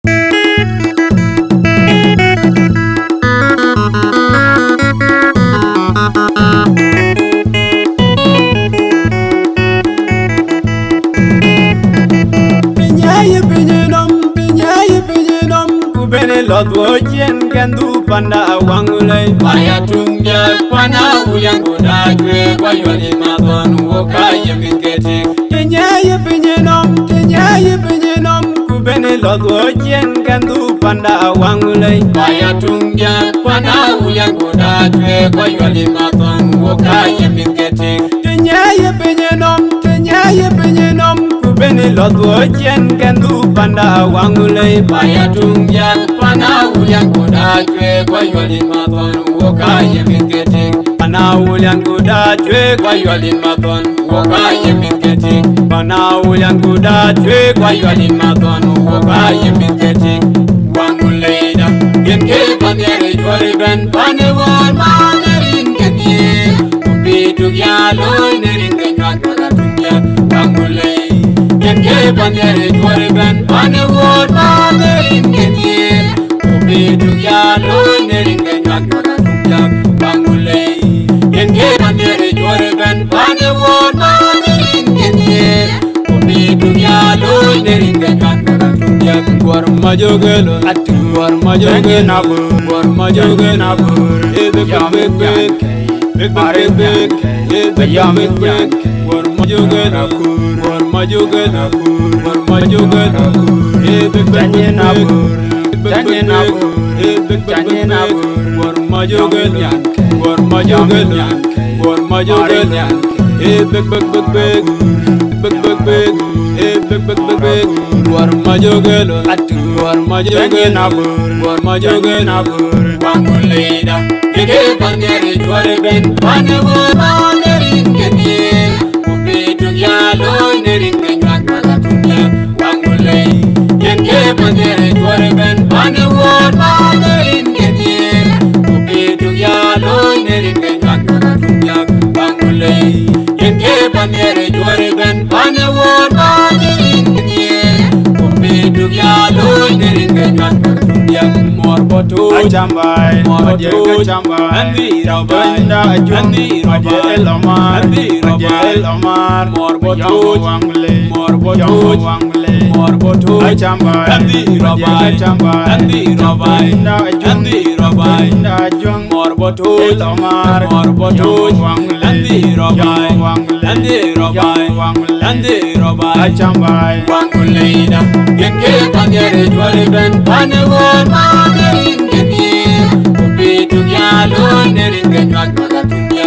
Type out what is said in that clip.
Lodwo chen kendu panda wangulay Maya tungja pana uyangu dajwe Kwa yoni madon woka yemiketi Tenyaye pinyenom Kubene lodwo chen kendu panda wangulay Maya tungja pana uyangu dajwe Kwa yoni madon woka yemiketi Tenyaye pinyenom Kubene lodwo chen kendu panda wangulay Maya tungja pana uliangu dajwe kwa yoli madon woka yemiketi Pana uliangu dajwe kwa yoli madon woka yemiketi Pana uliangu dajwe kwa yoli madon woka yemiketi Wanguleida yenke pandere jwari ben pane wal manerin kenye Upitu gyalo nerin kenywa kwa tunja Wanguleida yenke pandere jwari ben pane wal manerin kenye Upitu gyalo neringe nyakura tunja Bangulei Yenke mandere jware ben pane wona neringe nye Upitu gyalo neringe nyakura tunja Gwar majogelo atu Gwar majogelo nabur Gwar majogelo nabur Ebe bek Ebe bek Gwar majogelo nabur Gwar majogelo nabur Gwar majogelo nabur Ebe bek Janye nabur War majogel War majogel War majogel bek War majogel atu War majogel nabur War majogel nabur Wanguleida Ege pandere jware ben Pane wona nerin kenye Upitu gyalo nerin kenywa kwa tunja Wanguleida Yenke pandere jware ben Pane wona nerin kenye Upitu gyalo nerin kenywa kwa tunja Wanguleida Yenke pandere jware ben Pane wona nerin kenye Upitu gyalo nerin kenywa kwa tunja Morboto Achambai Morboto Achambai Andi Rabai Andi Rabai Elomar Andi Elomar Morboto Wangle Morboto Wangle Morboto Achambai Andi Rabai Andi Rabai Andi Rabai Morboto Elomar Morboto Wangle Andi Rabai Andi Rabai Andi Rabai Achambai Wanguleida Yenke pandere jware ben Pane wona nerin kenye Upitu gyalo nerin kenywa kwa tunja